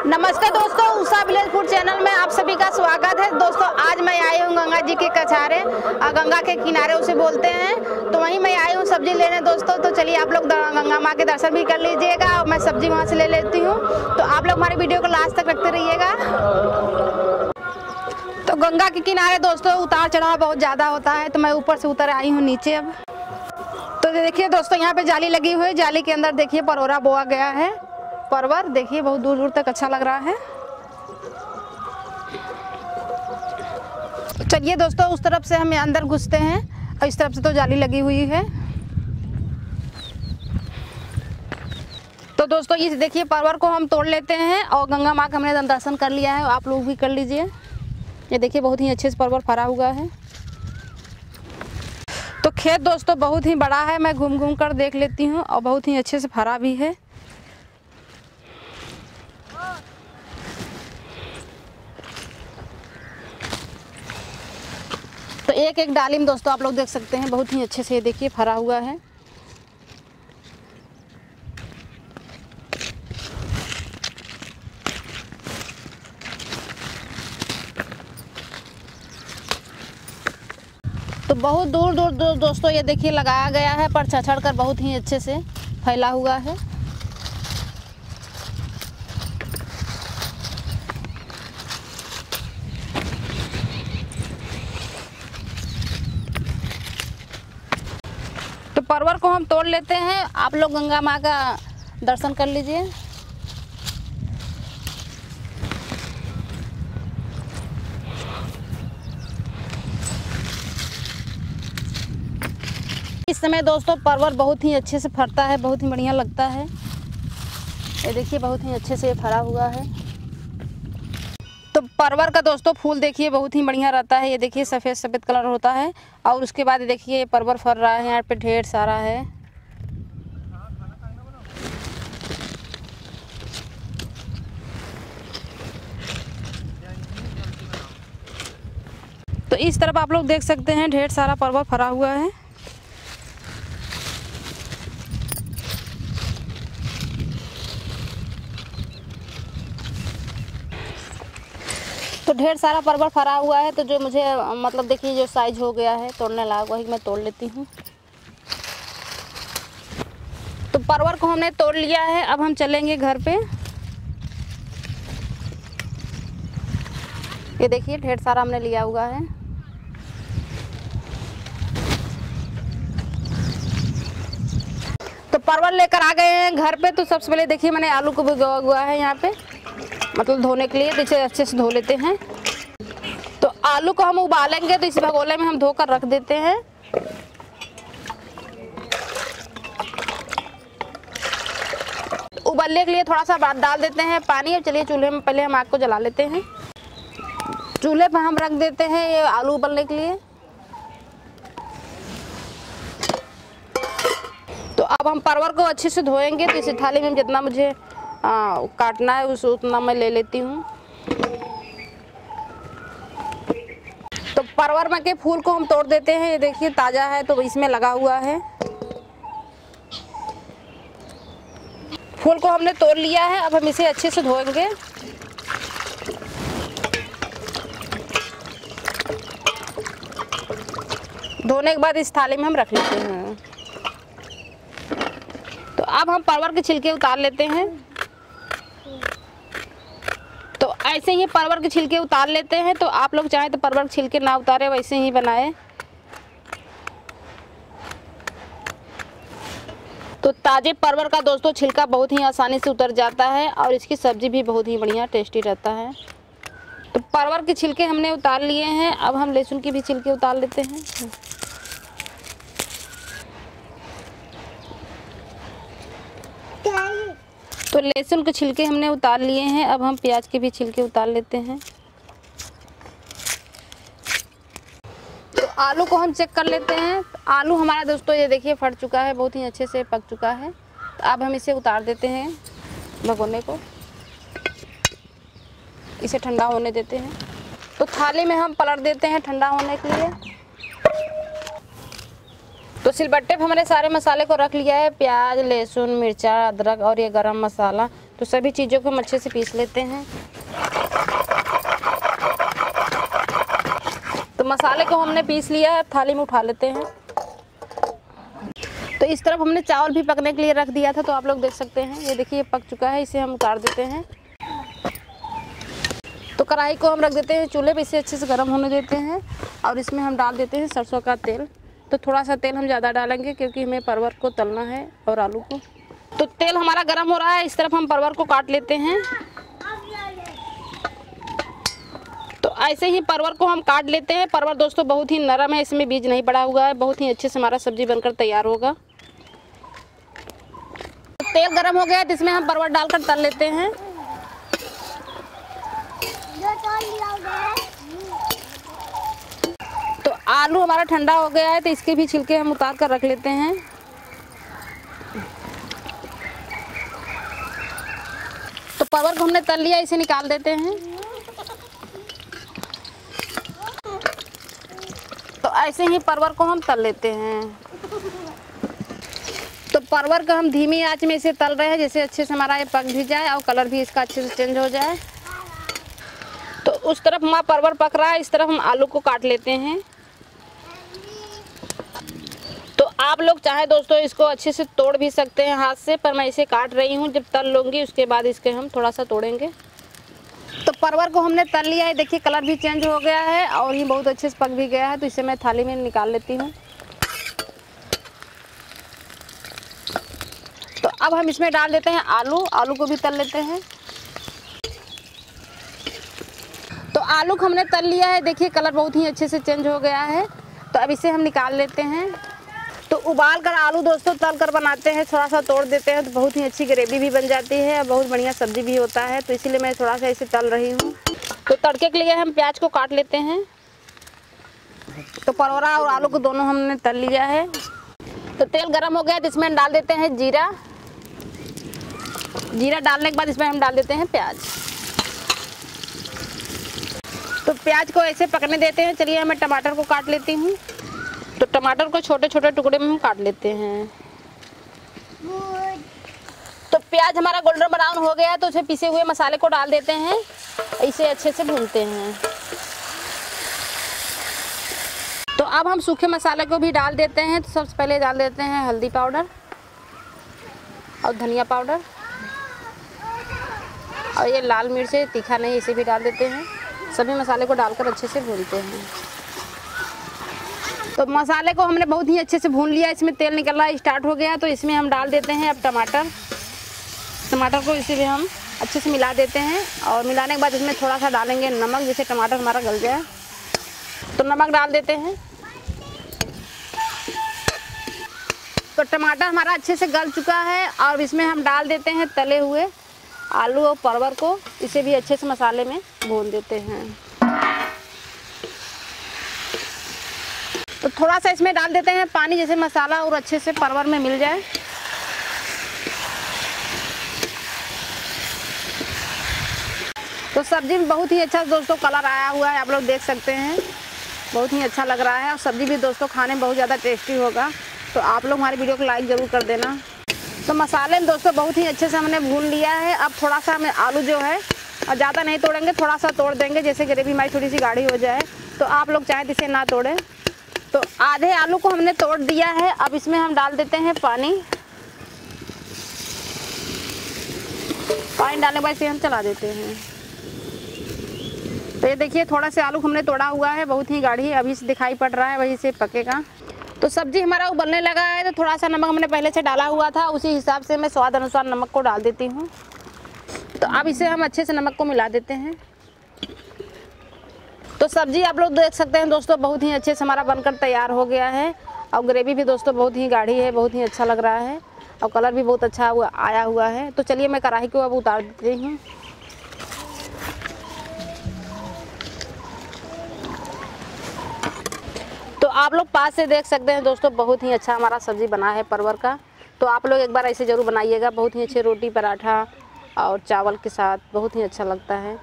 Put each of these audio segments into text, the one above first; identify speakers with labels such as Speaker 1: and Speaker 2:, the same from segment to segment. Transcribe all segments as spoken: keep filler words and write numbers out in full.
Speaker 1: नमस्ते दोस्तों, Usha village food channel में आप सभी का स्वागत है। दोस्तों आज मैं आई हूँ गंगा जी के कछारे और गंगा के किनारे उसे बोलते हैं, तो वहीं मैं आई हूँ सब्जी लेने दोस्तों। तो चलिए आप लोग गंगा माँ के दर्शन भी कर लीजिएगा और मैं सब्जी वहाँ से ले लेती हूँ। तो आप लोग हमारी वीडियो को लास्ट तक रखते रहिएगा। तो गंगा के किनारे दोस्तों उतार चढ़ाव बहुत ज़्यादा होता है, तो मैं ऊपर से उतर आई हूँ नीचे। अब तो देखिए दोस्तों, यहाँ पे जाली लगी हुई है। जाली के अंदर देखिए परोरा बोआ गया है। परवर देखिए बहुत दूर दूर तक अच्छा लग रहा है। चलिए दोस्तों, उस तरफ से हम अंदर घुसते हैं और इस तरफ से तो जाली लगी हुई है। तो दोस्तों ये देखिए परवर को हम तोड़ लेते हैं और गंगा माँ का हमने दर्शन कर लिया है, आप लोग भी कर लीजिए। ये देखिए बहुत ही अच्छे से परवर फरा हुआ है। तो खेत दोस्तों बहुत ही बड़ा है, मैं घूम घूम कर देख लेती हूँ और बहुत ही अच्छे से फरा भी है। तो एक एक डाली में दोस्तों आप लोग देख सकते हैं बहुत ही अच्छे से ये देखिए फरा हुआ है। तो बहुत दूर दूर दूर दोस्तों ये देखिए लगाया गया है, पर छछड़ कर बहुत ही अच्छे से फैला हुआ है। तो परवर को हम तोड़ लेते हैं, आप लोग गंगा माँ का दर्शन कर लीजिए। इस समय दोस्तों परवर बहुत ही अच्छे से फरता है, बहुत ही बढ़िया लगता है। ये देखिए बहुत ही अच्छे से ये फरा हुआ है। तो परवर का दोस्तों फूल देखिए बहुत ही बढ़िया रहता है। ये देखिए सफ़ेद सफ़ेद कलर होता है और उसके बाद देखिए ये परवर फर रहा है, यहाँ पे ढेर सारा है। तो इस तरफ आप लोग देख सकते हैं ढेर सारा परवर फरा हुआ है। तो ढेर सारा परवर फरा हुआ है, तो जो मुझे मतलब देखिए जो साइज हो गया है तोड़ने लायक वही मैं तोड़ लेती हूँ। तो परवर को हमने तोड़ लिया है, अब हम चलेंगे घर पे। ये देखिए ढेर सारा हमने लिया हुआ है। तो परवर लेकर आ गए हैं घर पे। तो सबसे पहले देखिए मैंने आलू को भिगोया हुआ है यहाँ पे, मतलब धोने के लिए। तो इसे अच्छे से धो लेते हैं। तो आलू को हम उबालेंगे, तो इस भगोले में हम धोकर रख देते हैं। उबलने के लिए थोड़ा सा डाल देते हैं पानी। और चलिए चूल्हे में पहले हम आग को जला लेते हैं। चूल्हे पर हम रख देते हैं ये आलू उबलने के लिए। तो अब हम परवर को अच्छे से धोएंगे। तो इस थाली में जितना मुझे आ, काटना है उस उतना मैं ले लेती हूँ। तो परवर में के फूल को हम तोड़ देते हैं। ये देखिए ताज़ा है तो इसमें लगा हुआ है। फूल को हमने तोड़ लिया है, अब हम इसे अच्छे से धोएंगे। धोने के बाद इस थाली में हम रख लेते हैं। तो अब हम परवर के छिलके उतार लेते हैं। तो ऐसे ही परवर के छिलके उतार लेते हैं। तो आप लोग चाहें तो परवर के छिलके ना उतारे, वैसे ही बनाए। तो ताजे परवर का दोस्तों छिलका बहुत ही आसानी से उतर जाता है और इसकी सब्जी भी बहुत ही बढ़िया टेस्टी रहता है। तो परवर के छिलके हमने उतार लिए हैं, अब हम लहसुन के भी छिलके उतार लेते हैं। तो लहसुन के छिलके हमने उतार लिए हैं, अब हम प्याज के भी छिलके उतार लेते हैं। तो आलू को हम चेक कर लेते हैं। आलू हमारा दोस्तों ये देखिए फट चुका है, बहुत ही अच्छे से पक चुका है। तो अब हम इसे उतार देते हैं भगोने को, इसे ठंडा होने देते हैं। तो थाली में हम पलट देते हैं ठंडा होने के लिए। तो सिलबट्टे पे हमारे सारे मसाले को रख लिया है, प्याज, लहसुन, मिर्चा, अदरक और ये गरम मसाला। तो तो सभी चीज़ों को हम अच्छे से पीस लेते हैं। तो मसाले को हमने पीस लिया है, थाली में उठा लेते हैं। तो इस तरफ हमने चावल भी पकने के लिए रख दिया था, तो आप लोग देख सकते हैं। ये देखिए पक चुका है, इसे हम उतार देते हैं। तो कढ़ाई को हम रख देते हैं चूल्हे पे, इसे अच्छे से गर्म होने देते हैं और इसमें हम डाल देते हैं सरसों का तेल। तो थोड़ा सा तेल हम ज़्यादा डालेंगे क्योंकि हमें परवर को तलना है और आलू को। तो तेल हमारा गर्म हो रहा है, इस तरफ हम परवर को काट लेते हैं। तो ऐसे ही परवर को हम काट लेते हैं। परवर दोस्तों बहुत ही नरम है, इसमें बीज नहीं पड़ा हुआ है, बहुत ही अच्छे से हमारा सब्जी बनकर तैयार होगा। तो तेल गर्म हो गया है, तो इसमें हम परवर डालकर तल लेते हैं। तो आलू हमारा ठंडा हो गया है, तो इसके भी छिलके हम उतार कर रख लेते हैं। तो परवर को हमने तल लिया, इसे निकाल देते हैं। तो ऐसे ही परवर को हम तल लेते हैं। तो परवर को हम धीमी आंच में इसे तल रहे हैं, जैसे अच्छे से हमारा ये पक भी जाए और कलर भी इसका अच्छे से चेंज हो जाए। तो उस तरफ हमारा परवर पक रहा है, इस तरफ हम आलू को काट लेते हैं। तो आप लोग चाहे दोस्तों इसको अच्छे से तोड़ भी सकते हैं हाथ से, पर मैं इसे काट रही हूँ। जब तल लूँगी उसके बाद इसके हम थोड़ा सा तोड़ेंगे। तो परवर को हमने तल लिया है, देखिए कलर भी चेंज हो गया है और ये बहुत अच्छे से पक भी गया है। तो इसे मैं थाली में निकाल लेती हूँ। तो अब हम इसमें डाल देते हैं आलू, आलू को भी तल लेते हैं। तो आलू को हमने तल लिया है, देखिए कलर बहुत ही अच्छे से चेंज हो गया है। तो अब इसे हम निकाल लेते हैं। तो उबाल कर आलू दोस्तों तल कर बनाते हैं, थोड़ा सा तोड़ देते हैं तो बहुत ही अच्छी ग्रेवी भी बन जाती है और बहुत बढ़िया सब्जी भी होता है। तो इसीलिए मैं थोड़ा सा इसे तल रही हूँ। तो तड़के के लिए हम प्याज को काट लेते हैं। तो परवरा और आलू को दोनों हमने तल लिया है। तो तेल गरम हो गया, तो इसमें हम डाल देते हैं जीरा। जीरा डालने के बाद इसमें हम डाल देते हैं प्याज। तो प्याज को ऐसे पकने देते हैं। चलिए मैं टमाटर को काट लेती हूँ। तो टमाटर को छोटे छोटे टुकड़े में हम काट लेते हैं। तो प्याज हमारा गोल्डन ब्राउन हो गया, तो उसे पिसे हुए मसाले को डाल देते हैं, इसे अच्छे से भूनते हैं। तो अब हम सूखे मसाले को भी डाल देते हैं। तो सबसे पहले डाल देते हैं हल्दी पाउडर और धनिया पाउडर और ये लाल मिर्च तीखा नहीं, इसे भी डाल देते हैं। सभी मसाले को डालकर अच्छे से भूनते हैं। तो मसाले को हमने बहुत ही अच्छे से भून लिया, इसमें तेल निकलना स्टार्ट हो गया। तो इसमें हम डाल देते हैं अब टमाटर। टमाटर को इसी में हम अच्छे से मिला देते हैं और मिलाने के बाद इसमें थोड़ा सा डालेंगे नमक, जिससे टमाटर हमारा गल जाए। तो नमक डाल देते हैं। तो टमाटर हमारा अच्छे से गल चुका है और इसमें हम डाल देते हैं तले हुए आलू और परवर को, इसे भी अच्छे से मसाले में भून देते हैं। तो थोड़ा सा इसमें डाल देते हैं पानी, जैसे मसाला और अच्छे से परवर में मिल जाए। तो सब्जी में बहुत ही अच्छा दोस्तों कलर आया हुआ है, आप लोग देख सकते हैं, बहुत ही अच्छा लग रहा है और सब्जी भी दोस्तों खाने में बहुत ज़्यादा टेस्टी होगा। तो आप लोग हमारी वीडियो को लाइक ज़रूर कर देना। तो मसाले में दोस्तों बहुत ही अच्छे से हमने भून लिया है। अब थोड़ा सा हमें आलू जो है और ज़्यादा नहीं तोड़ेंगे, थोड़ा सा तोड़ देंगे, जैसे ग्रेवी हमारी थोड़ी सी गाढ़ी हो जाए। तो आप लोग चाहें तो इसे ना तोड़ें। तो आधे आलू को हमने तोड़ दिया है। अब इसमें हम डाल देते हैं पानी। पानी डालने के बाद इसे हम चला देते हैं। तो ये देखिए थोड़ा सा आलू हमने तोड़ा हुआ है, बहुत ही गाढ़ी अभी से दिखाई पड़ रहा है, वही से पकेगा। तो सब्जी हमारा उबलने लगा है। तो थोड़ा सा नमक हमने पहले से डाला हुआ था, उसी हिसाब से मैं स्वाद अनुसार नमक को डाल देती हूँ। तो अब इसे हम अच्छे से नमक को मिला देते हैं। तो सब्जी आप लोग देख सकते हैं दोस्तों, बहुत ही अच्छे से हमारा बनकर तैयार हो गया है और ग्रेवी भी दोस्तों बहुत ही गाढ़ी है, बहुत ही अच्छा लग रहा है और कलर भी बहुत अच्छा हुआ आया हुआ है। तो चलिए मैं कढ़ाई को अब उतार देती हूँ। तो आप लोग पास से देख सकते हैं दोस्तों, बहुत ही अच्छा हमारा सब्जी बना है परवर का। तो आप लोग एक बार ऐसे ज़रूर बनाइएगा, बहुत ही अच्छे रोटी पराठा और चावल के साथ बहुत ही अच्छा लगता है।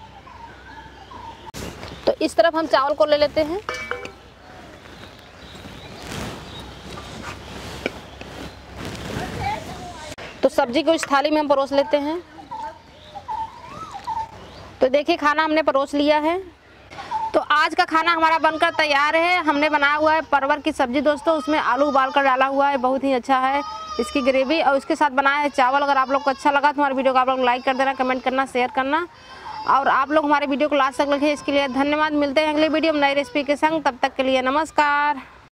Speaker 1: तो इस तरफ हम चावल को ले लेते हैं। तो सब्जी को इस थाली में हम परोस लेते हैं। तो देखिए खाना हमने परोस लिया है। तो आज का खाना हमारा बनकर तैयार है। हमने बनाया हुआ है परवल की सब्जी दोस्तों, उसमें आलू उबाल कर डाला हुआ है, बहुत ही अच्छा है इसकी ग्रेवी। और उसके साथ बनाया है चावल। अगर आप लोग को अच्छा लगा तो हमारे वीडियो को आप लोग लाइक कर देना, कमेंट करना, शेयर करना, और आप लोग हमारे वीडियो को लास्ट तक देखें, इसके लिए धन्यवाद। मिलते हैं अगले वीडियो में नई रेसिपी के संग, तब तक के लिए नमस्कार।